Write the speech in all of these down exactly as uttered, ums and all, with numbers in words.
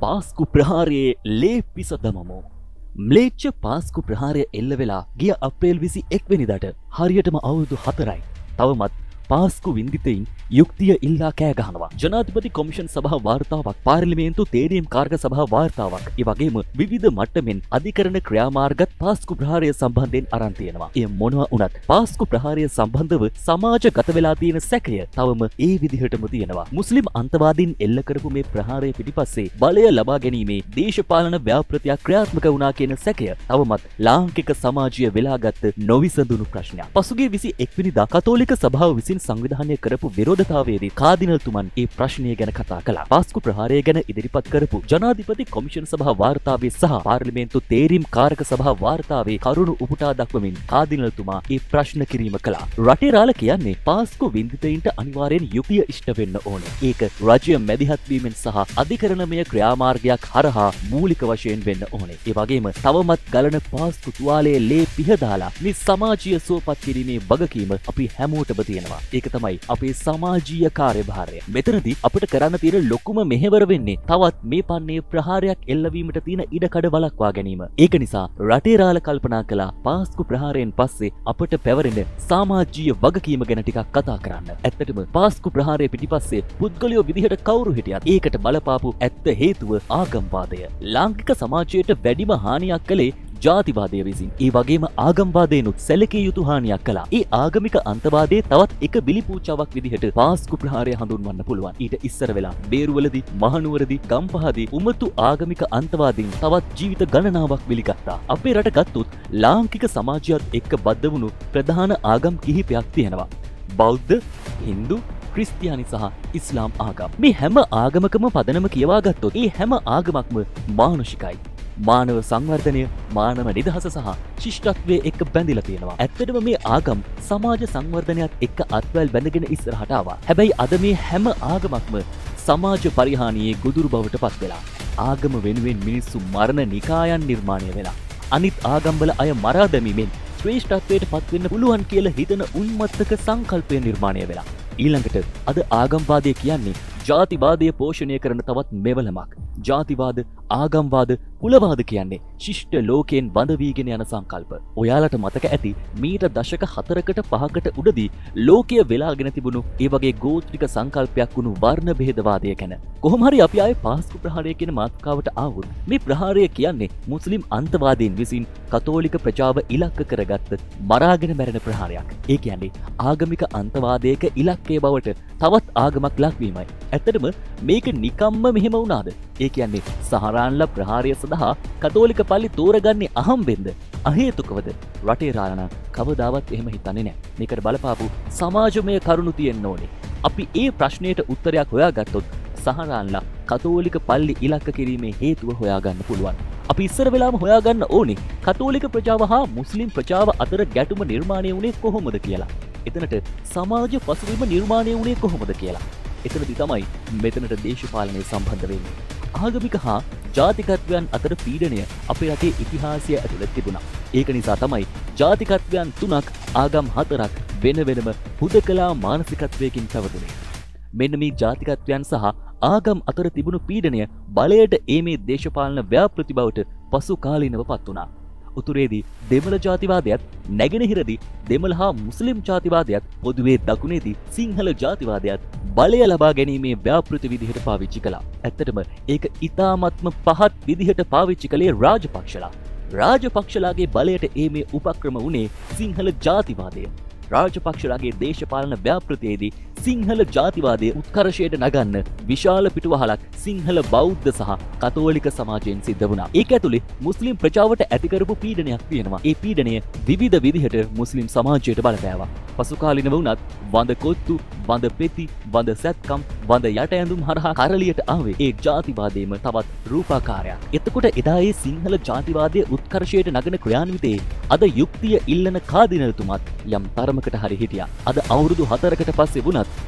පාස්කු ප්‍රහාරයේ ලේ පිස දමමු. ම්ලේච්ඡ පාස්කු ප්‍රහාරය එල්ල වෙලා ගිය අප්‍රේල් විසි එක් වෙනිදාට හරියටම අවුරුදු හතරයි. තවමත් පාස්කු වින්දිතයින් යුක්තිය ඉල්ලා කෑ ගහනවා. ජනාධිපති කොමිෂන් සභා වාර්තාවක්, පාර්ලිමේන්තු තේරීම් කාර්ය සභා වාර්තාවක්, ඒ වගේම විවිධ මට්ටමින් අධිකරණ ක්‍රියාමාර්ගත් පාස්කු ප්‍රහාරය සම්බන්ධයෙන් අරන් තියෙනවා. ඒ මොනවා වුණත් පාස්කු ප්‍රහාරය සම්බන්ධව සමාජගත වෙලා තියෙන සැකය තවම ඒ විදිහටම තියෙනවා. මුස්ලිම් අන්තවාදීන් එල්ල කරපු මේ ප්‍රහාරය පිටිපස්සේ බලය ලබා ගැනීමේ දේශපාලන ව්‍යාපෘතියක් ක්‍රියාත්මක වුණා කියන සැකය තවමත් ලාංකික සමාජය වෙලාගත් නොවිසඳුණු ප්‍රශ්නයක්. පසුගිය විසි එක් වෙනිදා කතෝලික සභාව විසින් සංවිධානය කරපු විරෝධතාවයේදී කාදිනල්තුමන් ඒ ප්‍රශ්නය ගැන කතා කළා. පාස්කු ප්‍රහාරය ගැන ඉදිරිපත් කරපු ජනාධිපති කොමිෂන් සභා වාර්තාවේ සහ පාර්ලිමේන්තු තේරීම් කාරක සභා වාර්තාවේ කරුණු උපුටා දක්වමින් කාදිනල්තුමා ඒ ප්‍රශ්න කිරීම කළා. රටේ රාළ කියන්නේ පාස්කු වින්දිතයින්ට අනිවාර්යෙන් යුක්තිය ඉෂ්ට වෙන්න ඕනේ. ඒක රාජ්‍ය මැදිහත් වීමෙන් සහ අධිකරණමය ක්‍රියාමාර්ගයක් හරහා මූලික වශයෙන් වෙන්න ඕනේ. ඒ වගේම තවමත් ගලන පාස්කු තුවාලයේ ලේ පිහදාලා මේ සමාජීය සුවපත් කිරීමේ වගකීම අපි හැමෝටම තියෙනවා. ඒක තමයි අපේ සමාජීය කාර්යභාරය. මෙතනදී අපිට කරන්න තියෙන ලොකුම මෙහෙවර වෙන්නේ තවත් මේ පන්නේ ප්‍රහාරයක් එල්ලවීමට තියෙන ඉඩකඩ වළක්වා ගැනීම. ඒක නිසා රටේ රාළ කල්පනා කළා පාස්කු ප්‍රහාරයෙන් පස්සේ අපට පැවරෙන සමාජීය වගකීම ගැන ටිකක් කතා කරන්න. ඇත්තටම පාස්කු ප්‍රහාරය පිටිපස්සේ පුද්ගලයෝ විදිහට කවුරු හිටියත් ඒකට බලපාපු ඇත්ත හේතුව ආගම්වාදය. ලාංකික සමාජයට වැඩිම හානියක් කළේ ජාතිවාදය විසින්. ඒ වගේම ආගම්වාදයනුත් සැලකිය යුතු හානියක් කළා. ඒ ආගමික අන්තවාදයේ තවත් එක බිලිපූචාවක් විදිහට පාස්කු ප්‍රහාරය හඳුන්වන්න පුළුවන්. ඊට ඉස්සර වෙලා බේරුවලදී, මහනුවරදී, ගම්පහදී උමතු ආගමික අන්තවාදීන් තවත් ජීවිත ගණනාවක් බිලිගත්තා. අපේ රට ගත්තොත් ලාංකික සමාජයත් එක්ක බද්ධ වුණු ප්‍රධාන ආගම් කිහිපයක් තියෙනවා. බෞද්ධ, හින්දු, ක්‍රිස්තියානි සහ ඉස්ලාම් ආගම්. මේ හැම ආගමකම පදනම කියවා ගත්තොත් ඒ හැම ආගමක්ම මානුෂිකයි. මානව සංවර්ධනය, මානව නිදහස සහ ශිෂ්ටත්වයේ එක්ක බැඳිලා තියෙනවා. ඇත්තටම මේ ආගම් සමාජ සංවර්ධනයත් එක්ක අත්වැල් බැඳගෙන ඉස්සරහට ආවා. හැබැයි අද මේ හැම ආගමක්ම සමාජ පරිහානියේ ගොදුරු බවට පත් වෙලා. ආගම වෙනුවෙන් මිනිස්සු මරණ නිකායන් නිර්මාණය වෙලා. අනිත් ආගම්වල අය මරා දැමීමෙන් ශ්‍රේෂ්ඨත්වයට පත් වෙන්න පුළුවන් කියලා හිතන උන්මත්තක සංකල්පය නිර්මාණය වෙලා. ඊළඟට අද ආගම්වාදය කියන්නේ ජාතිවාදය පෝෂණය කරන තවත් මෙවලමක්. ජාතිවාද, ආගම්වාද, කුලවාද කියන්නේ ශිෂ්ට ලෝකයෙන් බඳ වීගෙන යන සංකල්ප. ඔයාලට මතක ඇති මීට දශක හතරකට පහකට උඩදී ලෝකය වෙලාගෙන තිබුණු ඒ වගේ ගෝත්‍රික සංකල්පයක් වුණු වර්ණ බෙහෙදවාදය ගැන. කොහොම හරි අපි ආයේ පාස්කු ප්‍රහාරය කියන මාතෘකාවට ආවොත් මේ ප්‍රහාරය කියන්නේ මුස්ලිම් අන්තවාදීන් විසින් කතෝලික ප්‍රජාව ඉලක්ක කරගත්ත මරාගෙන මැරෙන ප්‍රහාරයක්. ඒ කියන්නේ ආගමික අන්තවාදයක ඉලක්කය බවට තවත් ආගමක් ලක්වීමයි. ඇත්තටම මේක නිකම්ම මෙහෙම වුණාද? ඒ කියන්නේ සහරාන්ලා ප්‍රහාරය සඳහා කතෝලික පල්ලි තෝරගන්නේ අහම්බෙන්ද? අහේතුකවද? රටේ රාළනා කවදාවත් එහෙම හිතන්නේ නැහැ. මේකට බලපාපු සමාජමය කරුණු තියෙන්න ඕනේ. අපි ඒ ප්‍රශ්නයට උත්තරයක් හොයාගත්තොත් සහරාන්ලා කතෝලික පල්ලි ඉලක්ක කිරීමේ හේතුව හොයාගන්න පුළුවන්. අපි ඉස්සර වෙලාම හොයාගන්න ඕනේ කතෝලික ප්‍රජාව හා මුස්ලිම් ප්‍රජාව අතර ගැටුම නිර්මාණය වුණේ කොහොමද කියලා. එතනට සමාජ පසුබිම නිර්මාණය වුණේ කොහොමද කියලා. එතනදි තමයි මෙතනට දේශපාලනය සම්බන්ධ වෙන්නේ. ආගමික හා ජාතිකත්වයන් අතර පීඩනය අපේ රටේ ඉතිහාසය ඇතුළත තිබුණා. ඒක නිසා තමයි ජාතිකත්වයන් තුනක්, ආගම් හතරක් වෙන වෙනම හුදකලා මානසිකත්වයකින් පැවතුනේ. මෙන්න මේ ජාතිකත්වයන් සහ ආගම් අතර තිබුණු පීඩනය බලයට ඒමේ දේශපාලන ව්‍යාපෘති බවට පසු කාලීනව පත් වුණා. උතුරේදී දෙමළ ජාතිවාදයත්, නැගෙනහිරදී දෙමළ හා මුස්ලිම් ජාතිවාදයත්, පොදුවේ දකුණේදී සිංහල ජාතිවාදයත් බලය ලබා ගැනීමේ ව්‍යාපෘති විදිහට පාවිච්චි කළා. ඇත්තටම ඒක ඉතාමත්ම පහත් විදිහට පාවිච්චි කළේ රාජපක්ෂලා. රාජපක්ෂලාගේ බලයට ඒමේ උපක්‍රම වුණේ සිංහල ජාතිවාදය. රාජපක්ෂලාගේ දේශපාලන ව්‍යාපෘතියේදී සිංහල ජාතිවාදය උත්කර්ෂයට නගන්න විශාල පිටුවහලක් සිංහල බෞද්ධ සහ කතෝලික සමාජයෙන් සිද්ධ වුණා. ඒක ඇතුලේ මුස්ලිම් ප්‍රජාවට ඇති කරපු පීඩනයක් තියෙනවා. ඒ පීඩනය විවිධ විදිහට මුස්ලිම් සමාජයට බලපෑවා. පසු කාලිනව වුණත් වඳ කොත්තු, වඳ පෙති, වඳ සැත්කම්, වඳ යට ඇඳුම් හරහා කරලියට ආවේ ඒ ජාතිවාදයේම තවත් රූපාකාරයක්. එතකොට එදා ඒ සිංහල ජාතිවාදයේ උත්කර්ෂයට නගන ක්‍රියාන්විතයේ අද යුක්තිය ඉල්ලන කාදිනල්තුමත් යම් තරමකට හරි හිටියා. අද අවුරුදු හතරකට පස්සේ වුණත්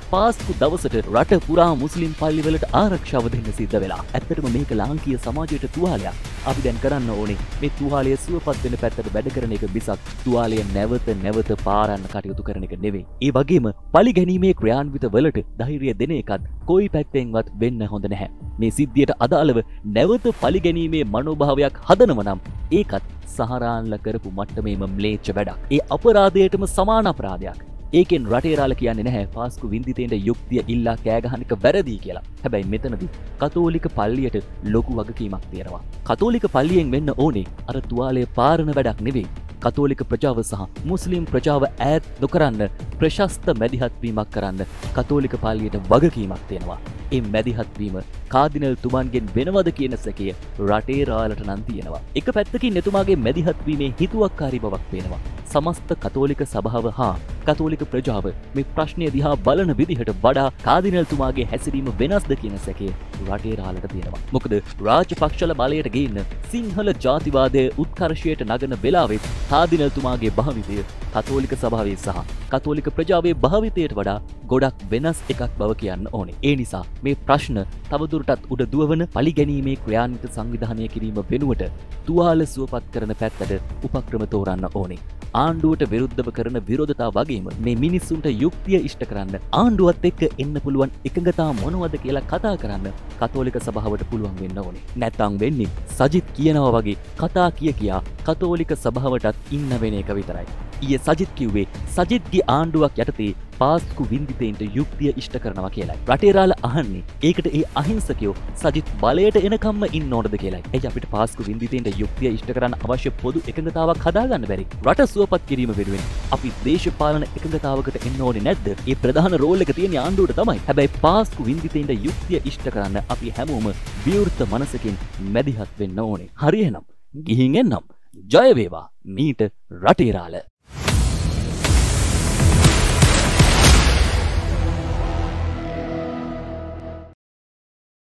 පාස්කු දවසට රට පුරා මුස්ලිම් පල්ලිවලට ආරක්ෂාව දෙන්න සිද්ධ වෙලා. ඇත්තටම මේක ලාංකීය සමාජයට තුවාලයක්. අපි දැන් කරන්න ඕනේ මේ තුවාලය සුවපත් වෙන පැත්තට වැඩ කරන එක මිසක් තුවාලය නැවත නැවත පාරන්න කටයුතු කරන එක නෙවෙයි. ඒ වගේම පලි ගැනීමේ ක්‍රියාන්විත වලට ධෛර්යය දෙන එකත් කොයි පැත්තෙන්වත් වෙන්න හොඳ නැහැ. මේ සිද්ධියට අදාළව නැවත පලි ගැනීමේ මනෝභාවයක් හදනව නම් ඒකත් සහරාන්ල කරපු මට්ටමේම ම්ලේච්ඡ වැඩක්. ඒ අපරාධයටම සමාන අපරාධයක්. ඒකෙන් රටේරාල කියන්නේ නැහැ පාස්කු වින්දිතේන්ට යුක්තිය ඉල්ලා කෑ ගහන එක වැරදි කියලා. හැබැයි මෙතනදී කතෝලික පල්ලියට ලොකු වගකීමක් තියෙනවා. කතෝලික පල්ලියෙන් වෙන්න ඕනේ අර තුවාලය පාරන වැඩක් නෙවෙයි. කතෝලික ප්‍රජාව සහ මුස්ලිම් ප්‍රජාව ඈත් නොකරන්න ප්‍රශස්ත මැදිහත් වීමක් කරන්න කතෝලික පල්ලියට වගකීමක් තියෙනවා. ඒ මැදිහත් වීම කාදිනල් තුමන්ගෙන් වෙනවද කියන සැකය රටේ රාලට නම් තියෙනවා. එක පැත්තකින් එතුමාගේ මැදිහත් වීමේ හිතුවක්කාරී බවක් පේනවා. සමස්ත කතෝලික සභාව හා කතෝලික ප්‍රජාව මේ ප්‍රශ්නය දිහා බලන විදිහට වඩා කාදිනල් තුමාගේ හැසිරීම වෙනස්ද කියන සැකය රටේ රාලට තියෙනවා. මොකද රාජපක්ෂල බලයට ගේන්න සිංහල ජාතිවාදය උත්කර්ෂයට නගන වෙලාවෙත් කාදිනල් තුමාගේ භාවිතය කතෝලික සභාවේ සහ කතෝලික ප්‍රජාවේ භාවිතයට වඩා ගොඩක් වෙනස් එකක් බව කියන්න ඕනේ. ඒ නිසා මේ ප්‍රශ්න තවදුරටත් උඩ දුවවන පලිගැනීමේ ක්‍රියාන්විත සංවිධානය කිරීම වෙනුවට තුවාල සුවපත් කරන පැත්තට උපක්‍රම තෝරන්න ඕනේ. ආණ්ඩුවට විරුද්ධව කරන විරෝධතා වගේම මේ මිනිස්සුන්ට යුක්තිය ඉෂ්ට කරන්න ආණ්ඩුවත් එක්ක එන්න පුළුවන් එකඟතා මොනවද කියලා කතා කරන්න කතෝලික සභාවට පුළුවන් වෙන්න ඕනේ. නැත්නම් වෙන්නේ සජිත් කියනවා වගේ කතා කිය කියා කතෝලික සභාවටත් ඉන්න වෙන එක විතරයි. ඊයේ සජිත් කිව්වේ සජිත්ගේ ආණ්ඩුවක් යටතේ පාස්කු වින්දිතේන්ට යුක්තිය ඉෂ්ට කරනවා කියලයි. රටේරාල අහන්නේ ඒකට ඒ අහිංසකයෝ සජිත් බලයට එනකම්ම ඉන්න ඕනද කියලයි. එයි අපිට පාස්කු වින්දිතේන්ට යුක්තිය ඉෂ්ට කරන්න අවශ්‍ය පොදු එකඟතාවක් හදාගන්න බැරි. රට සුවපත් කිරීම වෙනුවෙන් අපි දේශපාලන එකඟතාවකට එන්න ඕනේ නැද්ද? ඒ ප්‍රධාන රෝල් එක තියෙන ආණ්ඩුවට තමයි. හැබැයි පාස්කු වින්දිතේන්ට යුක්තිය ඉෂ්ට කරන්න අපි හැමෝම විවෘත මනසකින් මැදිහත් වෙන්න ඕනේ. හරි එහෙනම් ගිහින් එන්නම්. ජය වේවා මීට රටේරාල.